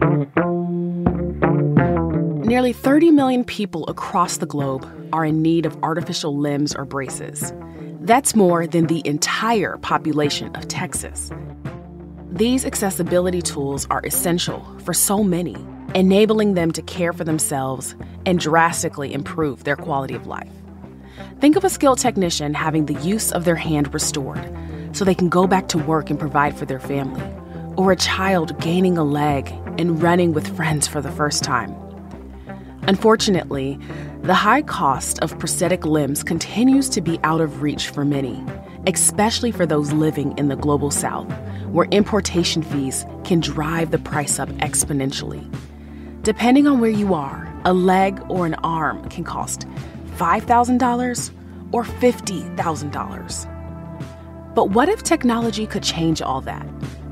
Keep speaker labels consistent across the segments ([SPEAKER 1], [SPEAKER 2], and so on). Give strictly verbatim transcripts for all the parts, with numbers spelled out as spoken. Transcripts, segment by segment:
[SPEAKER 1] Nearly thirty million people across the globe are in need of artificial limbs or braces. That's more than the entire population of Texas. These accessibility tools are essential for so many, enabling them to care for themselves and drastically improve their quality of life. Think of a skilled technician having the use of their hand restored so they can go back to work and provide for their family, or a child gaining a leg and running with friends for the first time. Unfortunately, the high cost of prosthetic limbs continues to be out of reach for many, especially for those living in the global South, where importation fees can drive the price up exponentially. Depending on where you are, a leg or an arm can cost five thousand dollars or fifty thousand dollars. But what if technology could change all that?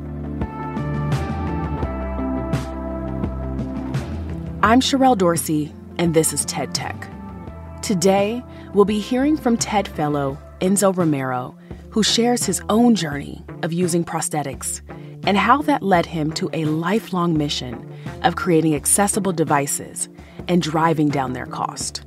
[SPEAKER 1] I'm Sherelle Dorsey, and this is TED Tech. Today, we'll be hearing from TED Fellow Enzo Romero, who shares his own journey of using prosthetics and how that led him to a lifelong mission of creating accessible devices and driving down their cost.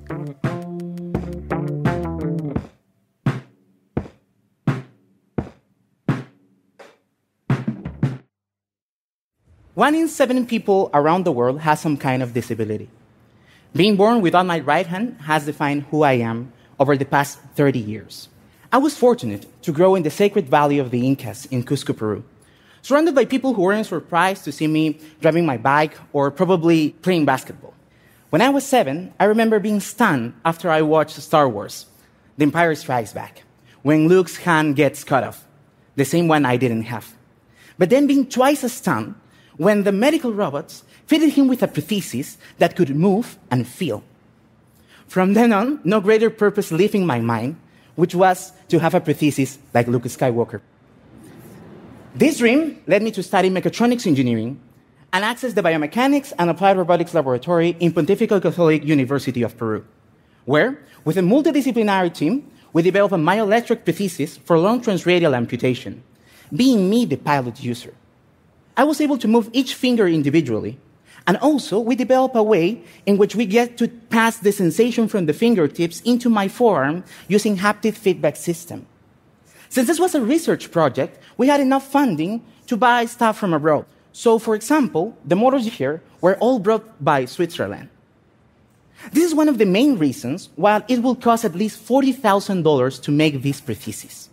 [SPEAKER 2] One in seven people around the world has some kind of disability. Being born without my right hand has defined who I am over the past thirty years. I was fortunate to grow in the sacred valley of the Incas in Cusco, Peru, surrounded by people who weren't surprised to see me driving my bike or probably playing basketball. When I was seven, I remember being stunned after I watched Star Wars, The Empire Strikes Back, when Luke's hand gets cut off, the same one I didn't have. But then being twice as stunned when the medical robots fitted him with a prosthesis that could move and feel. From then on, no greater purpose lived in my mind, which was to have a prosthesis like Luke Skywalker. This dream led me to study mechatronics engineering and access the biomechanics and applied robotics laboratory in Pontifical Catholic University of Peru, where, with a multidisciplinary team, we developed a myoelectric prosthesis for long transradial amputation, being me the pilot user. I was able to move each finger individually, and also we developed a way in which we get to pass the sensation from the fingertips into my forearm using haptic feedback system. Since this was a research project, we had enough funding to buy stuff from abroad. So, for example, the motors here were all brought by Switzerland. This is one of the main reasons why it will cost at least forty thousand dollars to make this prosthesis.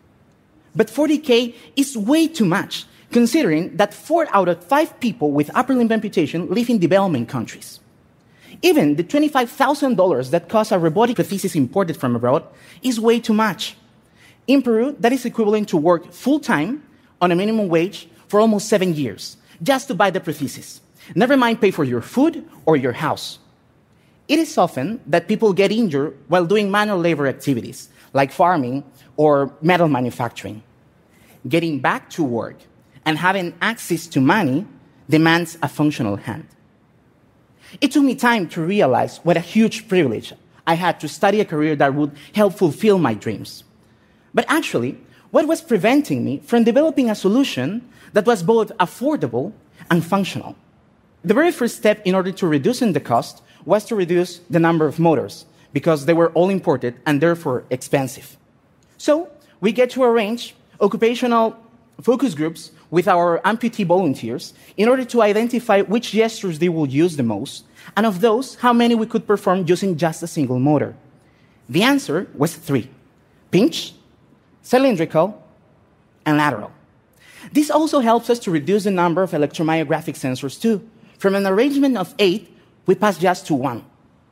[SPEAKER 2] But forty K is way too much, considering that four out of five people with upper limb amputation live in developing countries. Even the twenty-five thousand dollars that costs a robotic prosthesis imported from abroad is way too much. In Peru, that is equivalent to work full-time on a minimum wage for almost seven years, just to buy the prosthesis. Never mind pay for your food or your house. It is often that people get injured while doing manual labor activities, like farming or metal manufacturing. Getting back to work and having access to money demands a functional hand. It took me time to realize what a huge privilege I had to study a career that would help fulfill my dreams. But actually, what was preventing me from developing a solution that was both affordable and functional? The very first step in order to reduce the cost was to reduce the number of motors, because they were all imported and therefore expensive. So we get to arrange occupational focus groups with our amputee volunteers in order to identify which gestures they will use the most, and of those, how many we could perform using just a single motor. The answer was three: pinch, cylindrical, and lateral. This also helps us to reduce the number of electromyographic sensors too. From an arrangement of eight, we pass just to one.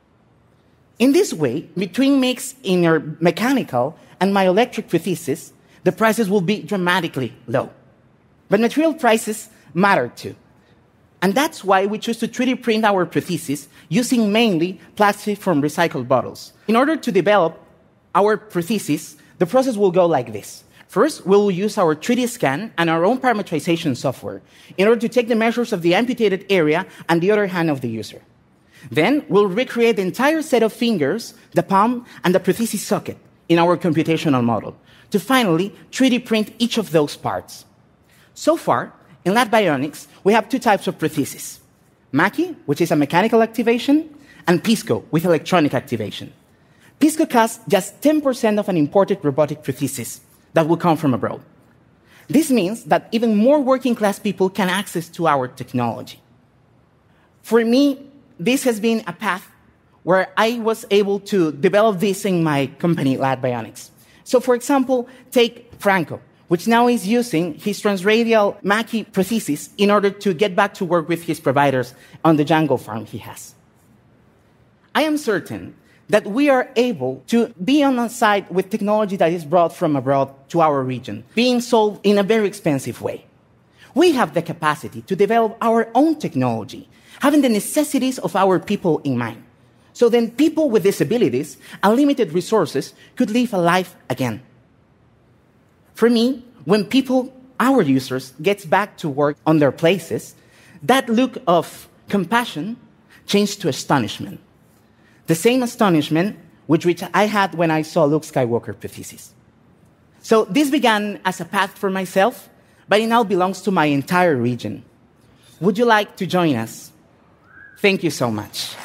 [SPEAKER 2] In this way, between mixed inner mechanical and myoelectric prosthesis, the prices will be dramatically low. But material prices matter too. And that's why we choose to three D print our prosthesis using mainly plastic from recycled bottles. In order to develop our prosthesis, the process will go like this. First, we'll use our three D scan and our own parametrization software in order to take the measures of the amputated area and the other hand of the user. Then, we'll recreate the entire set of fingers, the palm, and the prosthesis socket in our computational model to finally three D print each of those parts. So far, in Lab Bionics, we have two types of prosthesis: Mackie, which is a mechanical activation, and Pisco, with electronic activation. Pisco costs just ten percent of an imported robotic prosthesis that will come from abroad. This means that even more working-class people can access to our technology. For me, this has been a path where I was able to develop this in my company, Lad Bionics. So, for example, take Franco, which now is using his transradial Mackie prosthesis in order to get back to work with his providers on the Django farm he has. I am certain that we are able to be on a side with technology that is brought from abroad to our region, being sold in a very expensive way. We have the capacity to develop our own technology, having the necessities of our people in mind. So then people with disabilities and limited resources could live a life again. For me, when people, our users, gets back to work on their places, that look of compassion changed to astonishment. The same astonishment with which I had when I saw Luke Skywalker prosthesis. So this began as a path for myself, but it now belongs to my entire region. Would you like to join us? Thank you so much.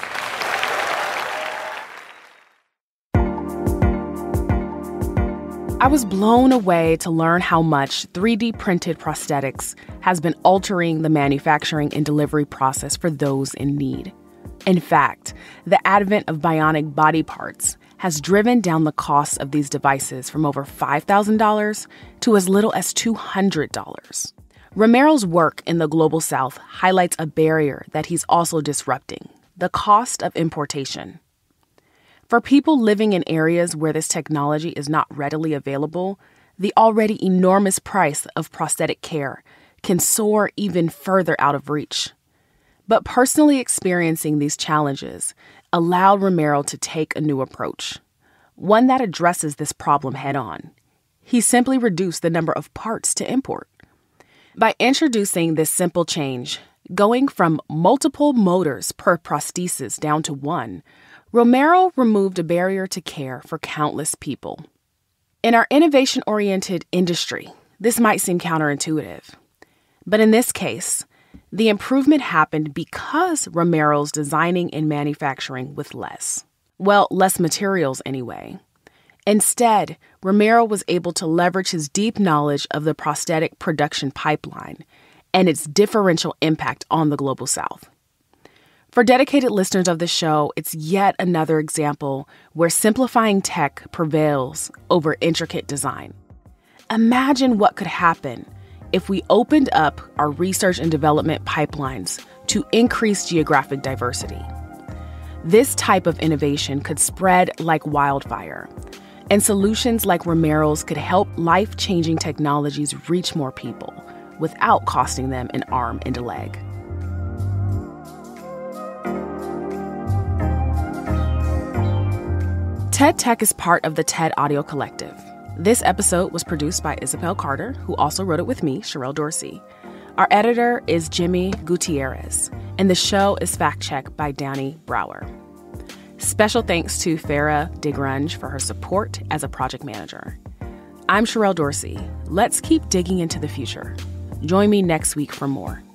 [SPEAKER 1] I was blown away to learn how much three D printed prosthetics has been altering the manufacturing and delivery process for those in need. In fact, the advent of bionic body parts has driven down the cost of these devices from over five thousand dollars to as little as two hundred dollars. Romero's work in the Global South highlights a barrier that he's also disrupting: the cost of importation. For people living in areas where this technology is not readily available, the already enormous price of prosthetic care can soar even further out of reach. But personally experiencing these challenges allowed Romero to take a new approach, one that addresses this problem head-on. He simply reduced the number of parts to import. By introducing this simple change, going from multiple motors per prosthesis down to one, Romero removed a barrier to care for countless people. In our innovation-oriented industry, this might seem counterintuitive. But in this case, the improvement happened because Romero's designing and manufacturing with less. Well, less materials anyway. Instead, Romero was able to leverage his deep knowledge of the prosthetic production pipeline and its differential impact on the Global South. For dedicated listeners of the show, it's yet another example where simplifying tech prevails over intricate design. Imagine what could happen if we opened up our research and development pipelines to increase geographic diversity. This type of innovation could spread like wildfire, and solutions like Romero's could help life-changing technologies reach more people without costing them an arm and a leg. TED Tech is part of the TED Audio Collective. This episode was produced by Isabel Carter, who also wrote it with me, Sherelle Dorsey. Our editor is Jimmy Gutierrez, and the show is fact-checked by Danny Brower. Special thanks to Farah Degrunge for her support as a project manager. I'm Sherelle Dorsey. Let's keep digging into the future. Join me next week for more.